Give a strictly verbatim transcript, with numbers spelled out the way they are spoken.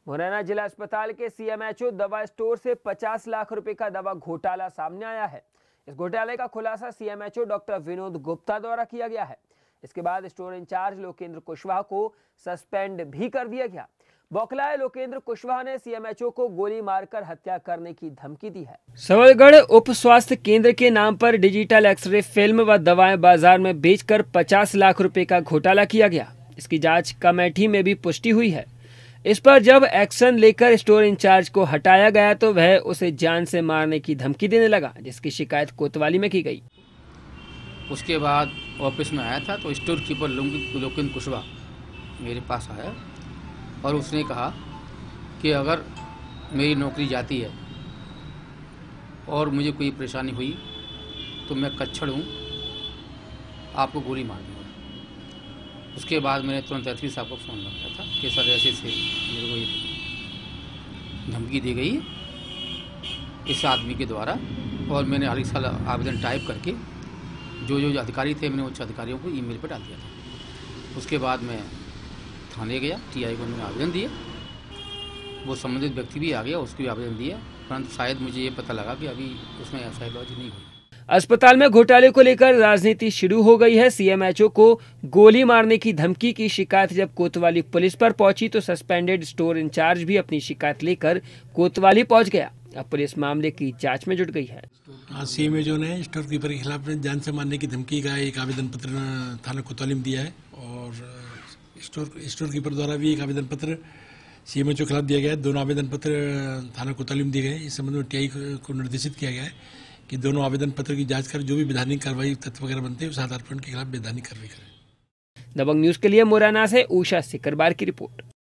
मुरैना जिला अस्पताल के सीएमएचओ दवा स्टोर से पचास लाख रुपए का दवा घोटाला सामने आया है। इस घोटाले का खुलासा सीएमएचओ डॉक्टर विनोद गुप्ता द्वारा किया गया है। इसके बाद स्टोर इंचार्ज लोकेंद्र कुशवाहा को सस्पेंड भी कर दिया गया। बौखलाए लोकेंद्र कुशवाहा ने सीएमएचओ को गोली मारकर हत्या करने की धमकी दी है। सबलगढ़ उप स्वास्थ्य केंद्र के नाम पर डिजिटल एक्सरे फिल्म व दवाएं बाजार में बेचकर पचास लाख रुपए का घोटाला किया गया। इसकी जांच कमेटी में भी पुष्टि हुई है। इस पर जब एक्शन लेकर स्टोर इंचार्ज को हटाया गया तो वह उसे जान से मारने की धमकी देने लगा, जिसकी शिकायत कोतवाली में की गई। उसके बाद ऑफिस में आया था तो स्टोर कीपर लोकेंद्र कुशवाहा मेरे पास आया और उसने कहा कि अगर मेरी नौकरी जाती है और मुझे कोई परेशानी हुई तो मैं कच्छड़ हूँ, आपको गोली मार दूँगा। उसके बाद मैंने तुरंत एसपी साहब को फ़ोन लगाया था कि सर ऐसे से मेरे को ये धमकी दी गई इस आदमी के द्वारा, और मैंने हर एक साल आवेदन टाइप करके जो जो अधिकारी थे मैंने उच्च अधिकारियों को ईमेल पर डाल दिया था। उसके बाद मैं थाने गया, टीआई को मैंने आवेदन दिए, वो संबंधित व्यक्ति भी आ गया, उसको भी आवेदन दिया, परंतु शायद मुझे ये पता लगा कि अभी उसमें एफ आई आर लॉन्च नहीं हुई। अस्पताल में घोटाले को लेकर राजनीति शुरू हो गई है। सीएमएचओ को गोली मारने की धमकी की शिकायत जब कोतवाली पुलिस पर पहुंची तो सस्पेंडेड स्टोर इंचार्ज भी अपनी शिकायत लेकर कोतवाली पहुंच गया। अब पुलिस मामले की जांच में जुट गई है। सीएमएचओ ने स्टोर कीपर के खिलाफ जान से मारने की धमकी का एक आवेदन पत्र थाना कोतवाली में दिया है, और स्टोर स्टोर कीपर द्वारा भी एक आवेदन पत्र सीएमएचओ के खिलाफ दिया गया है। दोनों आवेदन पत्र थाना कोतवाली में दिए गए। इस संबंध में टीआई को निर्देशित किया गया है कि दोनों आवेदन पत्र की जांच कर जो भी वैधानिक कार्रवाई तथ्य वगैरह बनते हैं उस आधार पर उनके खिलाफ वैधानिक कार्रवाई करें। दबंग न्यूज के लिए मुरैना से उषा सिकरबार की रिपोर्ट।